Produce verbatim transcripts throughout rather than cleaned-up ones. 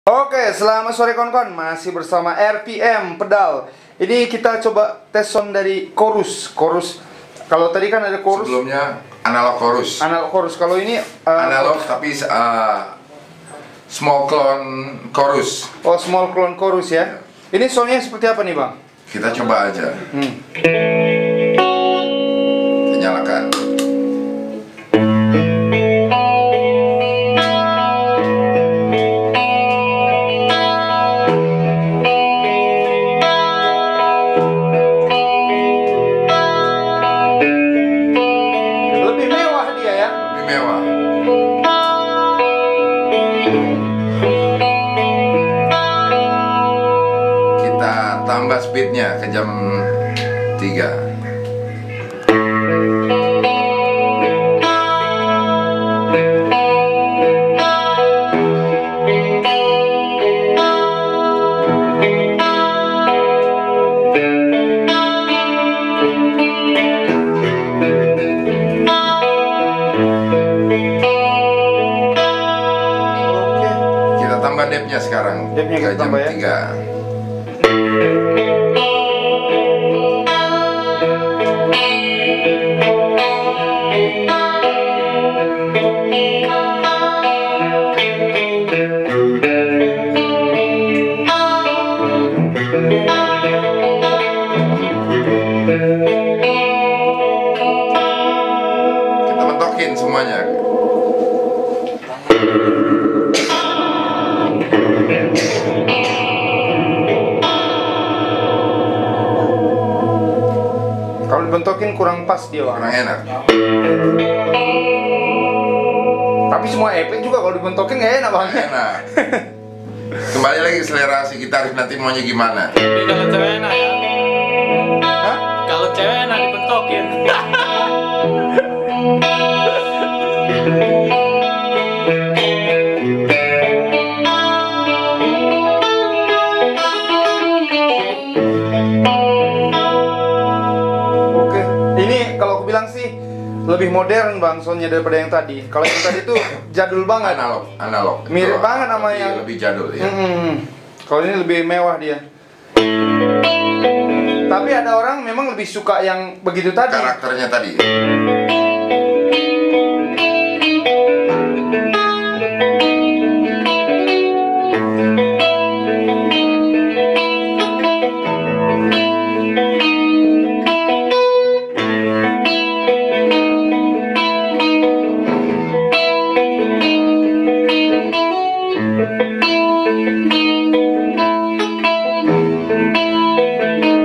Oke, selamat sore kawan-kawan. Masih bersama R P M Pedal. Ini kita coba tes sound dari chorus. Chorus. Kalau tadi kan ada chorus. Sebelumnya analog chorus. Analog chorus. Kalau ini uh, analog tapi uh, small clone chorus. Oh, small clone chorus ya. Ini soundnya seperti apa nih, Bang? Kita coba aja. Hmm. Kita nyalakan. Lebih mewah dia ya. Lebih mewah. Kita tambah speednya ke jam tiga. Kita tambah depthnya sekarang Depthnya kita ke jam tambah ya. tiga. Kita mentokin semuanya. Kalau dibentokin kurang pas dia, Bang. Kurang enak. Tapi semua efek juga kalau dibentokin nggak enak, Bang. Enak. Kembali lagi selera si gitaris nanti maunya gimana. Tapi kalau cewek enak ya. Hah? Kalau cewek enak dibentokin. Oke. Ini kalau aku bilang sih lebih modern, Bang, soundnya daripada yang tadi. Kalau yang tadi tuh jadul banget. Analog, analog. Mirip Itu banget sama lebih- yang lebih jadul ya. Hmm. Kalau ini lebih mewah dia. Tapi ada orang memang lebih suka yang begitu tadi. Karakternya tadi.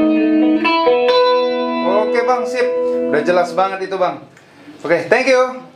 Oke, Bang, sip. Udah jelas banget itu, Bang. Oke, thank you.